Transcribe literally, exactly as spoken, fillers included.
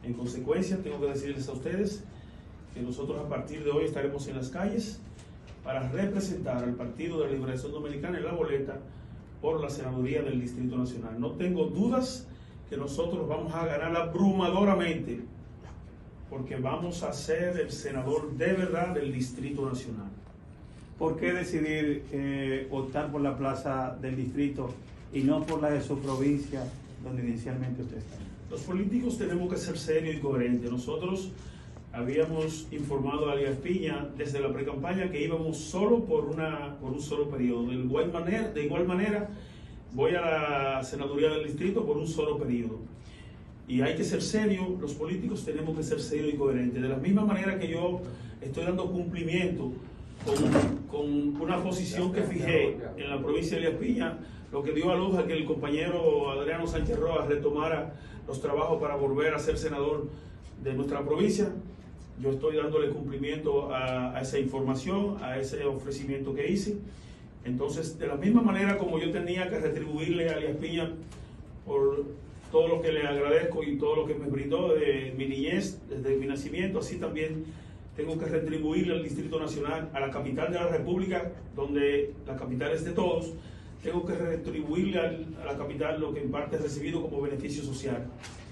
En consecuencia, tengo que decirles a ustedes que nosotros a partir de hoy estaremos en las calles para representar al Partido de la Liberación Dominicana en la boleta por la senaduría del Distrito Nacional. No tengo dudas que nosotros vamos a ganar abrumadoramente, porque vamos a ser el senador de verdad del Distrito Nacional. ¿Por qué decidir eh, optar por la plaza del distrito y no por la de su provincia, donde inicialmente usted está? Los políticos tenemos que ser serios y coherentes. Nosotros habíamos informado a Elías Piña desde la precampaña que íbamos solo por, una, por un solo periodo. De igual manera, de igual manera, voy a la senaduría del distrito por un solo periodo. Y hay que ser serio, los políticos tenemos que ser serios y coherentes. De la misma manera que yo estoy dando cumplimiento con, con una posición que fijé en la provincia de Elías Piña, lo que dio a luz a que el compañero Adriano Sánchez Rojas retomara los trabajos para volver a ser senador de nuestra provincia. Yo estoy dándole cumplimiento a, a esa información, a ese ofrecimiento que hice. Entonces, de la misma manera como yo tenía que retribuirle a Elías Piña por todo lo que le agradezco y todo lo que me brindó de mi niñez, desde mi nacimiento, así también tengo que retribuirle al Distrito Nacional, a la capital de la República, donde la capital es de todos. Tengo que retribuirle al, a la capital lo que en parte he recibido como beneficio social.